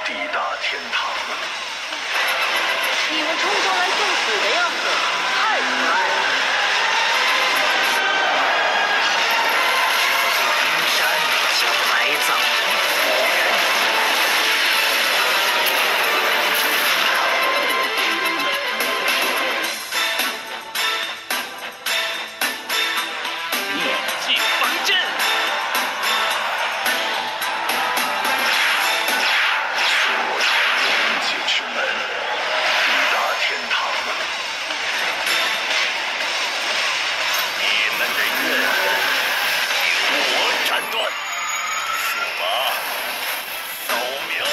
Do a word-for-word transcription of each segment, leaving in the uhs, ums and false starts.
抵达天堂。 你们冲上来送死的样子太可爱了。 这座冰山将埋葬一夫人。 灭尽方阵。 随我穿越冥界之门，抵达天堂。 你们的怨恨由我斩断，数码扫描。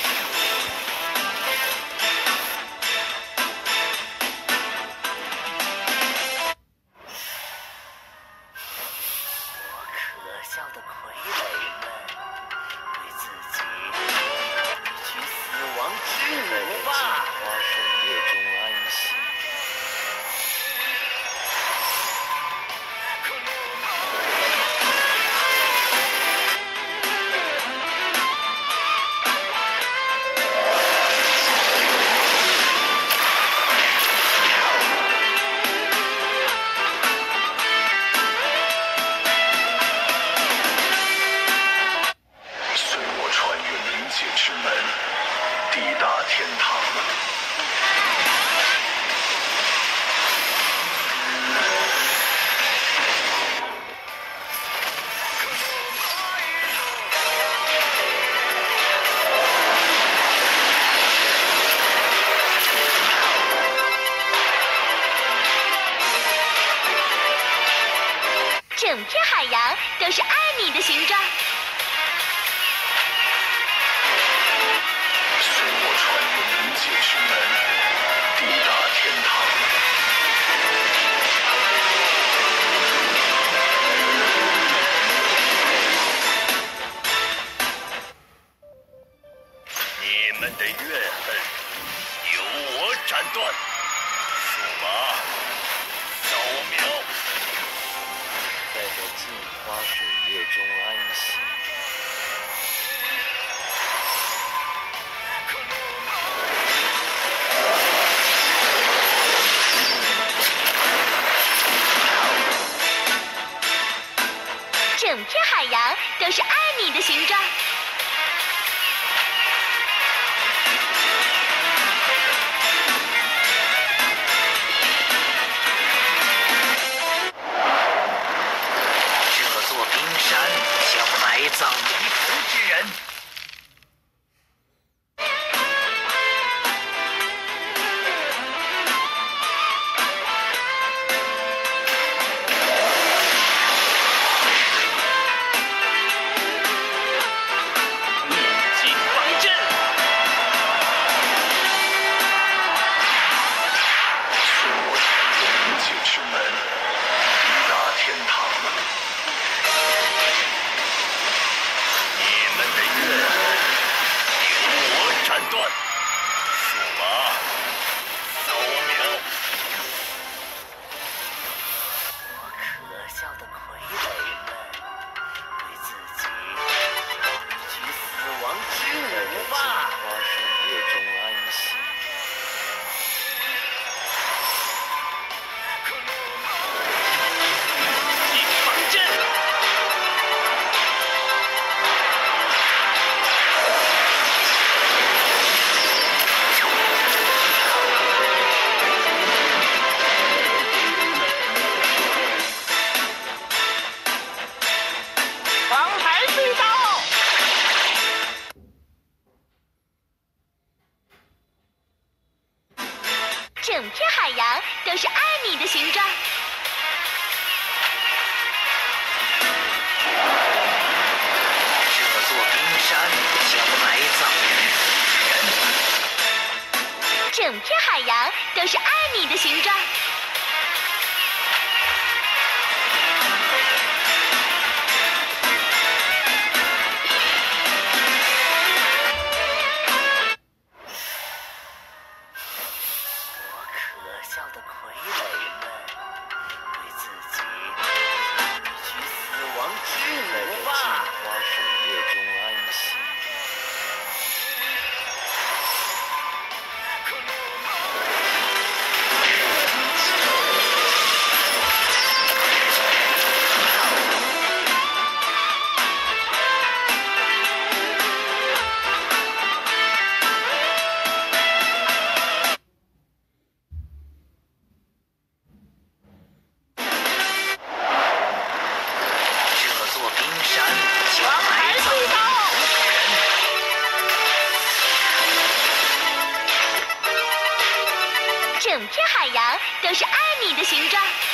我可笑的傀儡们，为自己去死亡之路吧！在这镜花水月中安息。 随我穿越冥界之门，抵达天堂。 整片海洋都是爱你的形状。 随我穿越冥界之门，抵达天堂。 你们的怨恨由我斩断，数码扫描。 在这镜花水月中安息。 整片海洋都是爱你的形状。 这座冰山将埋葬离福之人。 灭尽方阵。 随我穿越冥界之门，抵达天堂。 你们的怨恨由我斩断，数码扫描。 我可笑的傀儡们，为自己去死亡之路吧！在这镜花水月中安息。 尽方阵。 王牌隧道。 整片海洋都是爱你的形状。 这座冰山将埋葬离福之人。 整片海洋都是爱你的形状。 我可笑的傀儡们，为自己去死亡之路吧！在这镜花水月中安息。 王牌飞刀。 整片海洋都是爱你的形状。